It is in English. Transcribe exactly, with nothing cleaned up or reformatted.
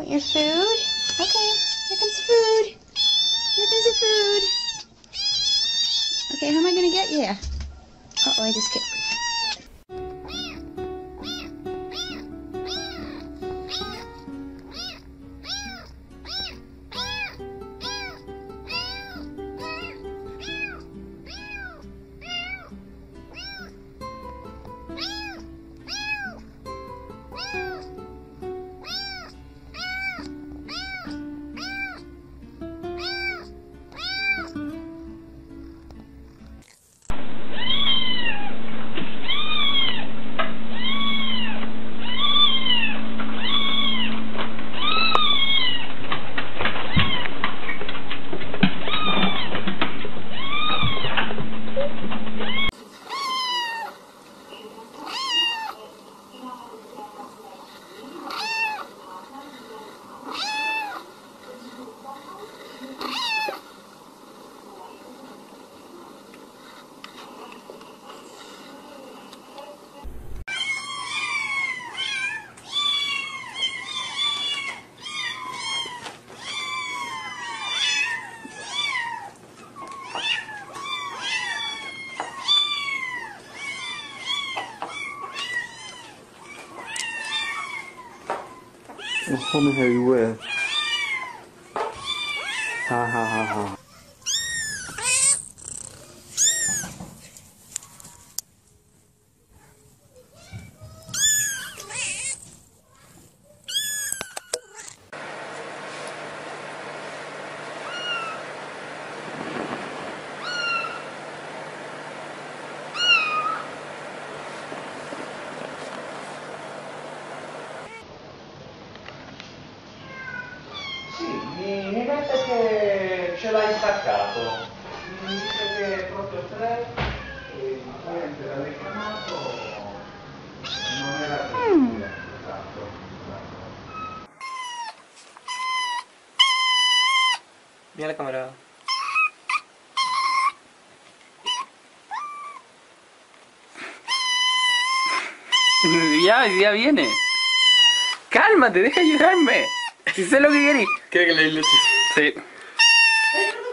Want your food? Okay, here comes food. Here comes the food. Okay, how am I gonna get you? Uh-oh, I just kicked. Tell me how you were. Ha ha ha ha. Sì, mi, mi mette che ce l'hai staccato, mi dice che è proprio tre e il cliente l'ha richiamato, non era possibile, esatto, esatto. Mira la cámara. Ya, ya viene. Cálmate, deja de llorarme. Si sé lo que querés. ¿Quieres que le dé leche? Sí.